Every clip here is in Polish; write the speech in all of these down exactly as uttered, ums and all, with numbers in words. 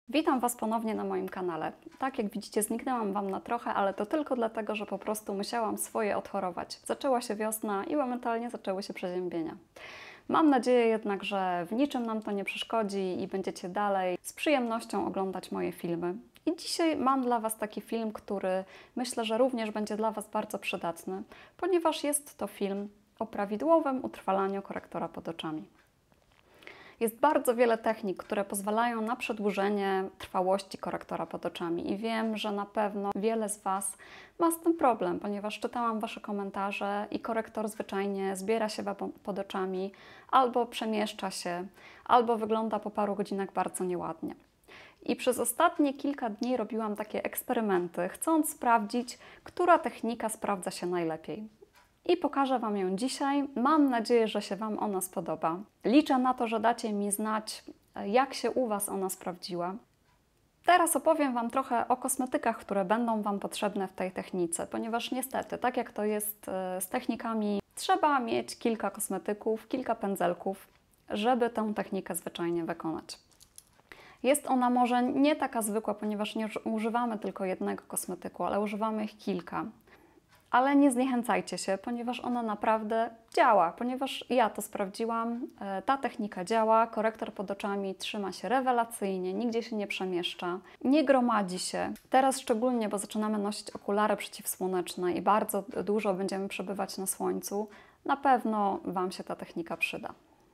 Witam Was ponownie na moim kanale. Tak jak widzicie, zniknęłam Wam na trochę, ale to tylko dlatego, że po prostu musiałam swoje odchorować. Zaczęła się wiosna i momentalnie zaczęły się przeziębienia. Mam nadzieję jednak, że w niczym nam to nie przeszkodzi i będziecie dalej z przyjemnością oglądać moje filmy. I dzisiaj mam dla Was taki film, który myślę, że również będzie dla Was bardzo przydatny, ponieważ jest to film o prawidłowym utrwalaniu korektora pod oczami. Jest bardzo wiele technik, które pozwalają na przedłużenie trwałości korektora pod oczami i wiem, że na pewno wiele z Was ma z tym problem, ponieważ czytałam Wasze komentarze i korektor zwyczajnie zbiera się Wam pod oczami, albo przemieszcza się, albo wygląda po paru godzinach bardzo nieładnie. I przez ostatnie kilka dni robiłam takie eksperymenty, chcąc sprawdzić, która technika sprawdza się najlepiej. I pokażę Wam ją dzisiaj. Mam nadzieję, że się Wam ona spodoba. Liczę na to, że dacie mi znać, jak się u Was ona sprawdziła. Teraz opowiem Wam trochę o kosmetykach, które będą Wam potrzebne w tej technice, ponieważ niestety, tak jak to jest z technikami, trzeba mieć kilka kosmetyków, kilka pędzelków, żeby tę technikę zwyczajnie wykonać. Jest ona może nie taka zwykła, ponieważ nie używamy tylko jednego kosmetyku, ale używamy ich kilka. Ale nie zniechęcajcie się, ponieważ ona naprawdę działa, ponieważ ja to sprawdziłam, ta technika działa, korektor pod oczami trzyma się rewelacyjnie, nigdzie się nie przemieszcza, nie gromadzi się. Teraz szczególnie, bo zaczynamy nosić okulary przeciwsłoneczne i bardzo dużo będziemy przebywać na słońcu, na pewno Wam się ta technika przyda.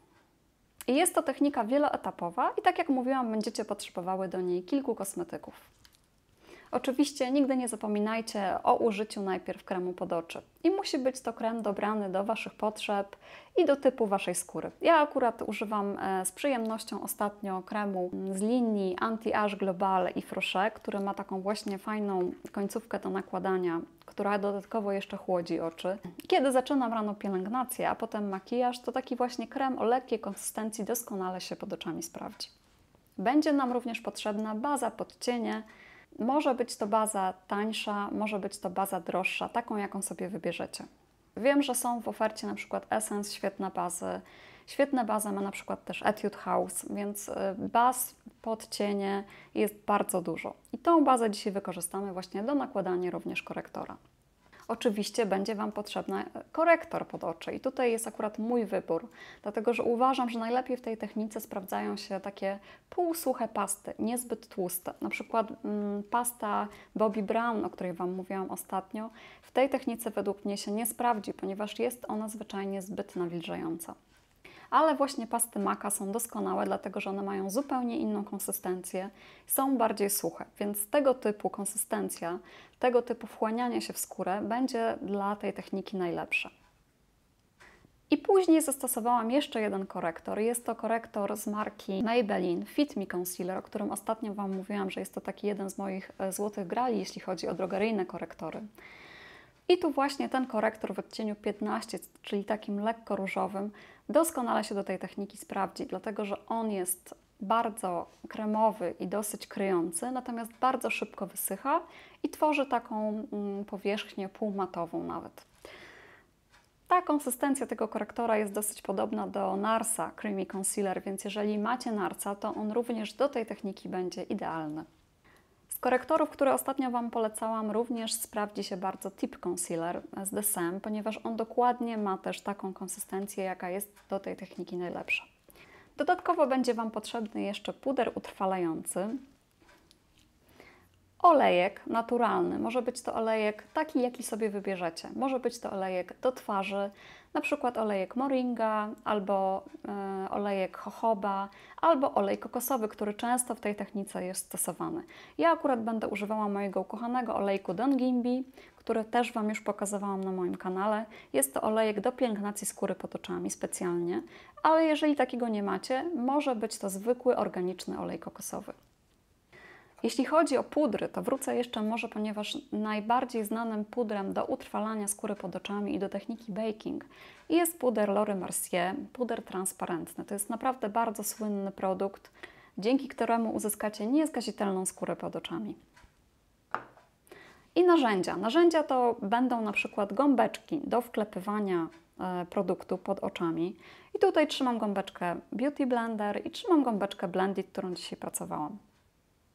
I jest to technika wieloetapowa i tak jak mówiłam, będziecie potrzebowały do niej kilku kosmetyków. Oczywiście nigdy nie zapominajcie o użyciu najpierw kremu pod oczy. I musi być to krem dobrany do Waszych potrzeb i do typu Waszej skóry. Ja akurat używam z przyjemnością ostatnio kremu z linii Anti-Age Global i Frosche, który ma taką właśnie fajną końcówkę do nakładania, która dodatkowo jeszcze chłodzi oczy. Kiedy zaczynam rano pielęgnację, a potem makijaż, to taki właśnie krem o lekkiej konsystencji doskonale się pod oczami sprawdzi. Będzie nam również potrzebna baza pod cienie. Może być to baza tańsza, może być to baza droższa, taką jaką sobie wybierzecie. Wiem, że są w ofercie na przykład Essence, świetne bazy. Świetne bazy ma na przykład też Etude House, więc baz pod cienie jest bardzo dużo. I tą bazę dzisiaj wykorzystamy właśnie do nakładania również korektora. Oczywiście będzie Wam potrzebny korektor pod oczy i tutaj jest akurat mój wybór, dlatego że uważam, że najlepiej w tej technice sprawdzają się takie półsuche pasty, niezbyt tłuste. Na przykład mm, pasta Bobbi Brown, o której Wam mówiłam ostatnio, w tej technice według mnie się nie sprawdzi, ponieważ jest ona zwyczajnie zbyt nawilżająca. Ale właśnie pasty Maca są doskonałe, dlatego że one mają zupełnie inną konsystencję, są bardziej suche, więc tego typu konsystencja, tego typu wchłanianie się w skórę będzie dla tej techniki najlepsze. I później zastosowałam jeszcze jeden korektor. Jest to korektor z marki Maybelline Fit Me Concealer, o którym ostatnio Wam mówiłam, że jest to taki jeden z moich złotych grali, jeśli chodzi o drogeryjne korektory. I tu właśnie ten korektor w odcieniu piętnaście, czyli takim lekko różowym, doskonale się do tej techniki sprawdzi, dlatego że on jest bardzo kremowy i dosyć kryjący, natomiast bardzo szybko wysycha i tworzy taką mm, powierzchnię półmatową nawet. Ta konsystencja tego korektora jest dosyć podobna do Narsa Creamy Concealer, więc jeżeli macie Narsa, to on również do tej techniki będzie idealny. Z korektorów, które ostatnio Wam polecałam, również sprawdzi się bardzo Tip Concealer z The Sam, ponieważ on dokładnie ma też taką konsystencję, jaka jest do tej techniki najlepsza. Dodatkowo będzie Wam potrzebny jeszcze puder utrwalający, olejek naturalny. Może być to olejek taki, jaki sobie wybierzecie. Może być to olejek do twarzy, na przykład olejek moringa, albo e, olejek jojoba, albo olej kokosowy, który często w tej technice jest stosowany. Ja akurat będę używała mojego ukochanego olejku Don Gimby, który też Wam już pokazywałam na moim kanale. Jest to olejek do pielęgnacji skóry pod oczami specjalnie, ale jeżeli takiego nie macie, może być to zwykły, organiczny olej kokosowy. Jeśli chodzi o pudry, to wrócę jeszcze może, ponieważ najbardziej znanym pudrem do utrwalania skóry pod oczami i do techniki baking jest puder Laura Mercier, puder transparentny. To jest naprawdę bardzo słynny produkt, dzięki któremu uzyskacie nieskazitelną skórę pod oczami. I narzędzia. Narzędzia to będą na przykład gąbeczki do wklepywania produktu pod oczami. I tutaj trzymam gąbeczkę Beauty Blender i trzymam gąbeczkę Blendit, którą dzisiaj pracowałam.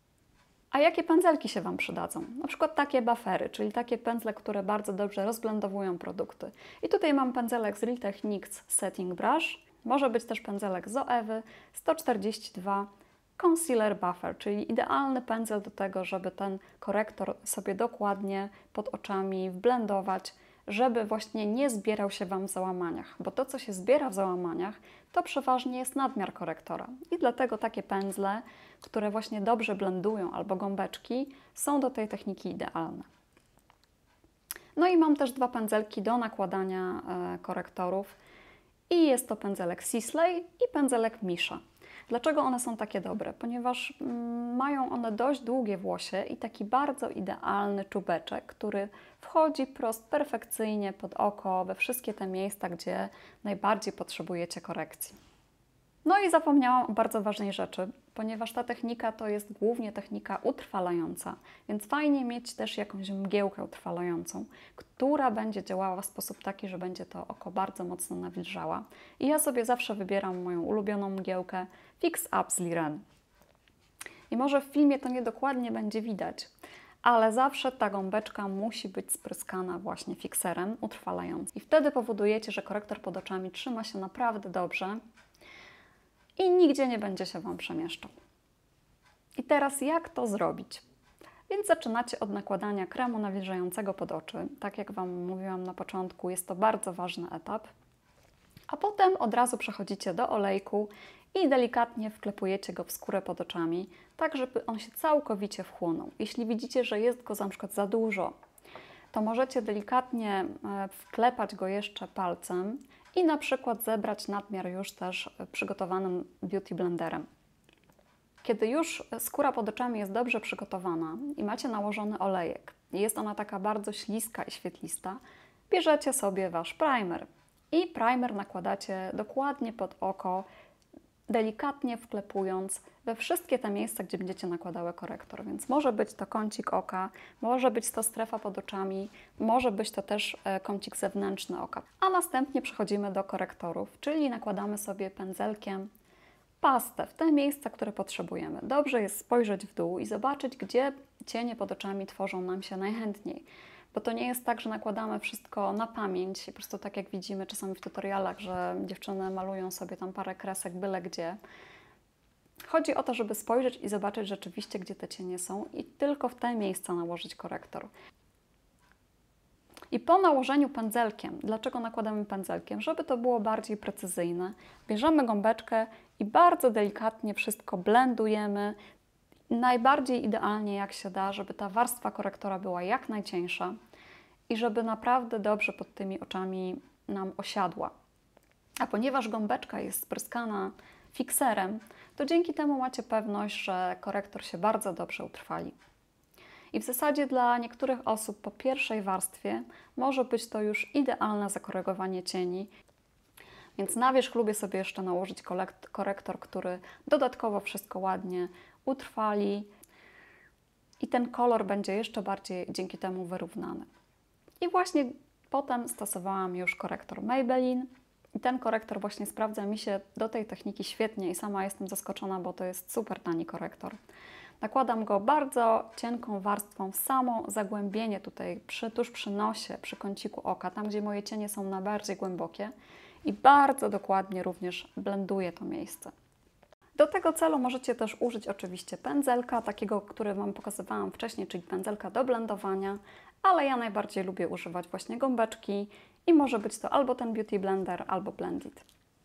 A jakie pędzelki się Wam przydadzą? Na przykład takie buffery, czyli takie pędzle, które bardzo dobrze rozblendowują produkty. I tutaj mam pędzelek z Real Techniques Setting Brush. Może być też pędzelek z Zoewy sto czterdzieści dwa Concealer Buffer, czyli idealny pędzel do tego, żeby ten korektor sobie dokładnie pod oczami wblendować, żeby właśnie nie zbierał się Wam w załamaniach, bo to, co się zbiera w załamaniach, to przeważnie jest nadmiar korektora. I dlatego takie pędzle, które właśnie dobrze blendują, albo gąbeczki, są do tej techniki idealne. No i mam też dwa pędzelki do nakładania e, korektorów. I jest to pędzelek Sisley i pędzelek Misha. Dlaczego one są takie dobre? Ponieważ mm, mają one dość długie włosie i taki bardzo idealny czubeczek, który wchodzi prost, perfekcyjnie pod oko, we wszystkie te miejsca, gdzie najbardziej potrzebujecie korekcji. No i zapomniałam o bardzo ważnej rzeczy, ponieważ ta technika to jest głównie technika utrwalająca, więc fajnie mieć też jakąś mgiełkę utrwalającą, która będzie działała w sposób taki, że będzie to oko bardzo mocno nawilżała. I ja sobie zawsze wybieram moją ulubioną mgiełkę Fix Up z Liren. I może w filmie to niedokładnie będzie widać, ale zawsze ta gąbeczka musi być spryskana właśnie fikserem utrwalającym. I wtedy powodujecie, że korektor pod oczami trzyma się naprawdę dobrze i nigdzie nie będzie się Wam przemieszczał. I teraz jak to zrobić? Więc zaczynacie od nakładania kremu nawilżającego pod oczy. Tak jak Wam mówiłam na początku, jest to bardzo ważny etap. A potem od razu przechodzicie do olejku i delikatnie wklepujecie go w skórę pod oczami, tak żeby on się całkowicie wchłonął. Jeśli widzicie, że jest go na przykład za dużo, to możecie delikatnie wklepać go jeszcze palcem i na przykład zebrać nadmiar już też przygotowanym beauty blenderem. Kiedy już skóra pod oczami jest dobrze przygotowana i macie nałożony olejek i jest ona taka bardzo śliska i świetlista, bierzecie sobie Wasz primer i primer nakładacie dokładnie pod oko, delikatnie wklepując we wszystkie te miejsca, gdzie będziecie nakładały korektor. Więc może być to kącik oka, może być to strefa pod oczami, może być to też kącik zewnętrzny oka. A następnie przechodzimy do korektorów, czyli nakładamy sobie pędzelkiem pastę w te miejsca, które potrzebujemy. Dobrze jest spojrzeć w dół i zobaczyć, gdzie cienie pod oczami tworzą nam się najchętniej. Bo to nie jest tak, że nakładamy wszystko na pamięć i po prostu tak jak widzimy czasami w tutorialach, że dziewczyny malują sobie tam parę kresek byle gdzie. Chodzi o to, żeby spojrzeć i zobaczyć rzeczywiście, gdzie te cienie są i tylko w te miejsca nałożyć korektor. I po nałożeniu pędzelkiem, dlaczego nakładamy pędzelkiem? Żeby to było bardziej precyzyjne. Bierzemy gąbeczkę i bardzo delikatnie wszystko blendujemy, najbardziej idealnie jak się da, żeby ta warstwa korektora była jak najcieńsza i żeby naprawdę dobrze pod tymi oczami nam osiadła. A ponieważ gąbeczka jest spryskana fikserem, to dzięki temu macie pewność, że korektor się bardzo dobrze utrwali. I w zasadzie dla niektórych osób po pierwszej warstwie może być to już idealne zakorygowanie cieni. Więc na wierzch lubię sobie jeszcze nałożyć korektor, który dodatkowo wszystko ładnie utrwali i ten kolor będzie jeszcze bardziej dzięki temu wyrównany. I właśnie potem stosowałam już korektor Maybelline i ten korektor właśnie sprawdza mi się do tej techniki świetnie i sama jestem zaskoczona, bo to jest super tani korektor. Nakładam go bardzo cienką warstwą w samo zagłębienie tutaj, przy, tuż przy nosie, przy kąciku oka, tam gdzie moje cienie są najbardziej głębokie i bardzo dokładnie również blenduję to miejsce. Do tego celu możecie też użyć oczywiście pędzelka, takiego, który Wam pokazywałam wcześniej, czyli pędzelka do blendowania, ale ja najbardziej lubię używać właśnie gąbeczki i może być to albo ten Beauty Blender, albo Blendit.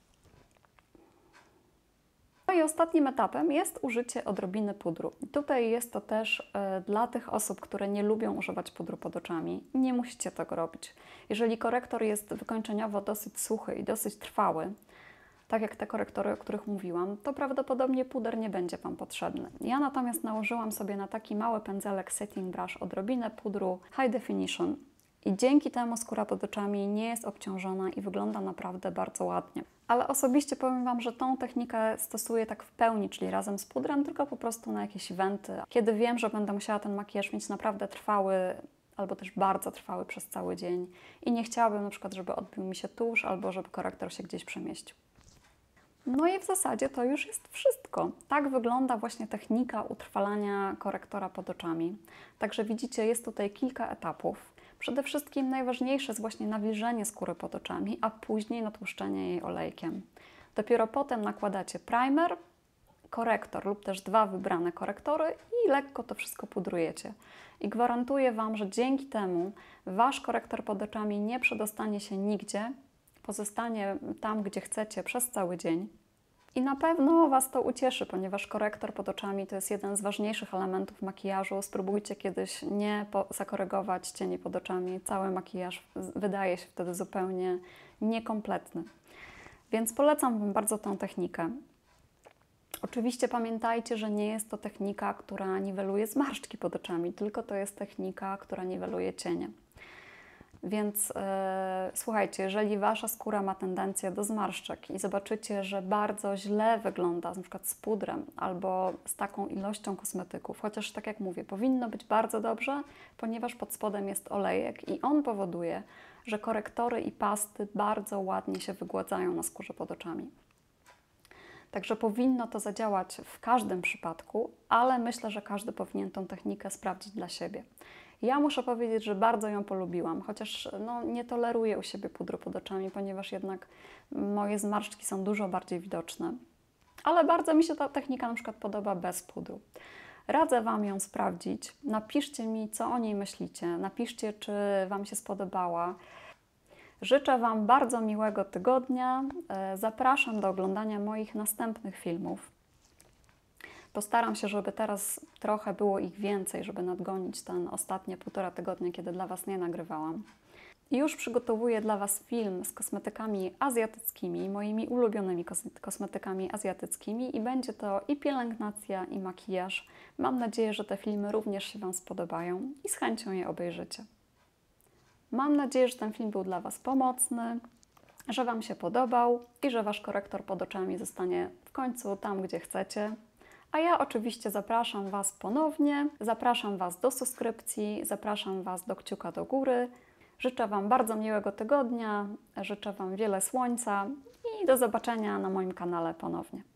No i ostatnim etapem jest użycie odrobiny pudru. I tutaj jest to też y, dla tych osób, które nie lubią używać pudru pod oczami. Nie musicie tego robić. Jeżeli korektor jest wykończeniowo dosyć suchy i dosyć trwały, tak jak te korektory, o których mówiłam, to prawdopodobnie puder nie będzie Wam potrzebny. Ja natomiast nałożyłam sobie na taki mały pędzelek Setting Brush odrobinę pudru High Definition i dzięki temu skóra pod oczami nie jest obciążona i wygląda naprawdę bardzo ładnie. Ale osobiście powiem Wam, że tą technikę stosuję tak w pełni, czyli razem z pudrem, tylko po prostu na jakieś eventy. Kiedy wiem, że będę musiała ten makijaż mieć naprawdę trwały, albo też bardzo trwały przez cały dzień i nie chciałabym na przykład, żeby odbił mi się tusz, albo żeby korektor się gdzieś przemieścił. No i w zasadzie to już jest wszystko. Tak wygląda właśnie technika utrwalania korektora pod oczami. Także widzicie, jest tutaj kilka etapów. Przede wszystkim najważniejsze jest właśnie nawilżenie skóry pod oczami, a później natłuszczenie jej olejkiem. Dopiero potem nakładacie primer, korektor lub też dwa wybrane korektory i lekko to wszystko pudrujecie. I gwarantuję Wam, że dzięki temu Wasz korektor pod oczami nie przedostanie się nigdzie, pozostanie tam, gdzie chcecie przez cały dzień. I na pewno Was to ucieszy, ponieważ korektor pod oczami to jest jeden z ważniejszych elementów makijażu. Spróbujcie kiedyś nie zakorygować cieni pod oczami. Cały makijaż wydaje się wtedy zupełnie niekompletny. Więc polecam Wam bardzo tę technikę. Oczywiście pamiętajcie, że nie jest to technika, która niweluje zmarszczki pod oczami, tylko to jest technika, która niweluje cienie. Więc e, słuchajcie, jeżeli Wasza skóra ma tendencję do zmarszczek i zobaczycie, że bardzo źle wygląda, na przykład z pudrem albo z taką ilością kosmetyków, chociaż tak jak mówię, powinno być bardzo dobrze, ponieważ pod spodem jest olejek i on powoduje, że korektory i pasty bardzo ładnie się wygładzają na skórze pod oczami. Także powinno to zadziałać w każdym przypadku, ale myślę, że każdy powinien tą technikę sprawdzić dla siebie. Ja muszę powiedzieć, że bardzo ją polubiłam, chociaż no, nie toleruję u siebie pudru pod oczami, ponieważ jednak moje zmarszczki są dużo bardziej widoczne. Ale bardzo mi się ta technika na przykład podoba bez pudru. Radzę Wam ją sprawdzić. Napiszcie mi, co o niej myślicie. Napiszcie, czy Wam się spodobała. Życzę Wam bardzo miłego tygodnia. Zapraszam do oglądania moich następnych filmów. Postaram się, żeby teraz trochę było ich więcej, żeby nadgonić ten ostatnie półtora tygodnia, kiedy dla Was nie nagrywałam. I już przygotowuję dla Was film z kosmetykami azjatyckimi, moimi ulubionymi kosmetykami azjatyckimi i będzie to i pielęgnacja, i makijaż. Mam nadzieję, że te filmy również się Wam spodobają i z chęcią je obejrzycie. Mam nadzieję, że ten film był dla Was pomocny, że Wam się podobał i że Wasz korektor pod oczami zostanie w końcu tam, gdzie chcecie. A ja oczywiście zapraszam Was ponownie, zapraszam Was do subskrypcji, zapraszam Was do kciuka do góry. Życzę Wam bardzo miłego tygodnia, życzę Wam wiele słońca i do zobaczenia na moim kanale ponownie.